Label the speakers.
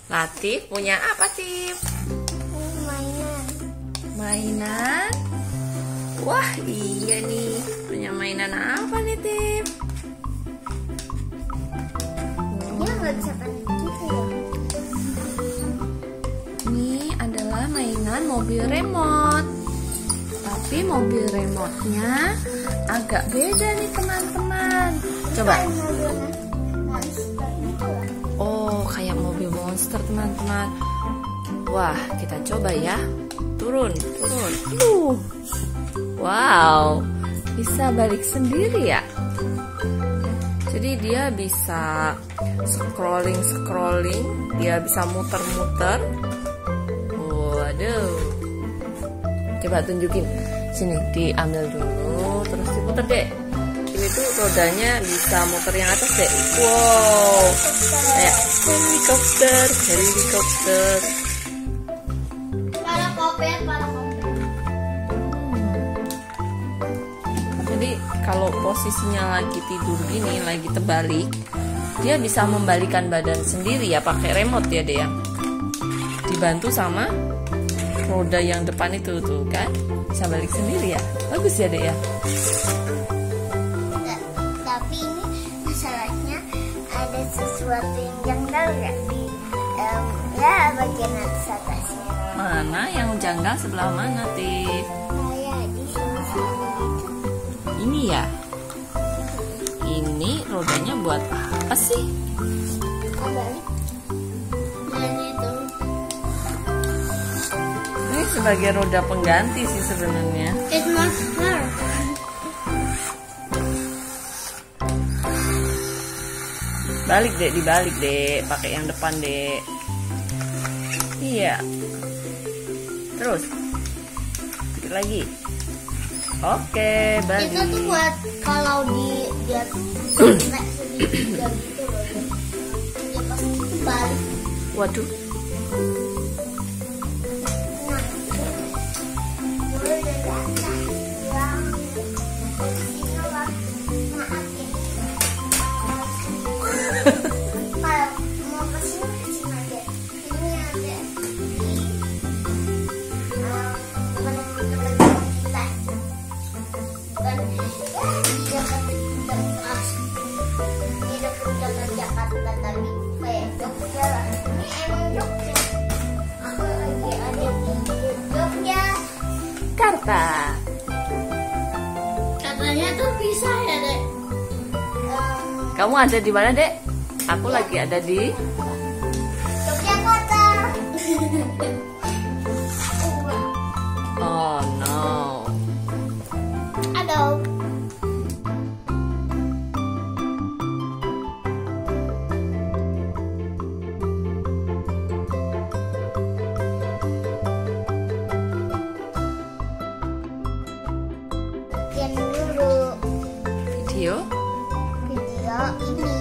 Speaker 1: Latif punya apa, Tif?
Speaker 2: Mainan.
Speaker 1: Mainan? Wah, iya nih. Punya mainan apa nih, Tif?
Speaker 2: Dia nggak bisa panik gitu ya.
Speaker 1: Ini adalah mainan mobil remote. Tapi mobil remote-nya agak beda nih, teman-teman. Coba.
Speaker 2: Kayak mobil monster gitu lah.
Speaker 1: Oh, kayak mobil monster, teman-teman. Wah, kita coba ya. Turun. Wow, bisa balik sendiri ya. Jadi dia bisa scrolling, dia bisa muter-muter. Waduh. Coba tunjukin. Sini, diambil dulu, terus diputer, Dek. Itu rodanya bisa muter yang atas, Dek. Wow. Kayak helikopter.
Speaker 2: Para kopet.
Speaker 1: Jadi kalau posisinya lagi tidur gini, lagi terbalik, dia bisa membalikan badan sendiri ya, pakai remote ya, Dek ya. Dibantu sama roda yang depan itu tuh kan, bisa balik sendiri ya. Bagus ya, Dek ya.
Speaker 2: Tapi ini masalahnya ada sesuatu yang janggal nggak di bagian atasnya.
Speaker 1: Mana yang janggal, sebelah mana, Tif?
Speaker 2: Kayak di sini gitu.
Speaker 1: Ini ya. Ini rodanya buat apa sih?
Speaker 2: Balik. Dan itu.
Speaker 1: Ini sebagai roda pengganti sih sebenarnya.
Speaker 2: It must hurt.
Speaker 1: Balik, Dek, dibalik, Dek. Pakai yang depan, Dek. Iya. Terus. Dikit lagi. Oke, balik.
Speaker 2: Itu tuh buat kalau dia kayak segitiga gitu loh. Dia pasti balik.
Speaker 1: Waduh.
Speaker 2: Nah, mulai dari atas yang ini lah. Maaf ya. Kalau mau kesini aja. Ini ada Jakarta tadi kayak Jogja lah. Ini emang Jogja. Aku lagi ada di Jogja.
Speaker 1: Jakarta.
Speaker 2: Katanya tuh bisa ya, Dek.
Speaker 1: Kamu ada di mana, Dek? Aku lagi ada di
Speaker 2: Yogyakarta.
Speaker 1: Oh no.
Speaker 2: Aduh. Sekian dulu
Speaker 1: Video
Speaker 2: video ini.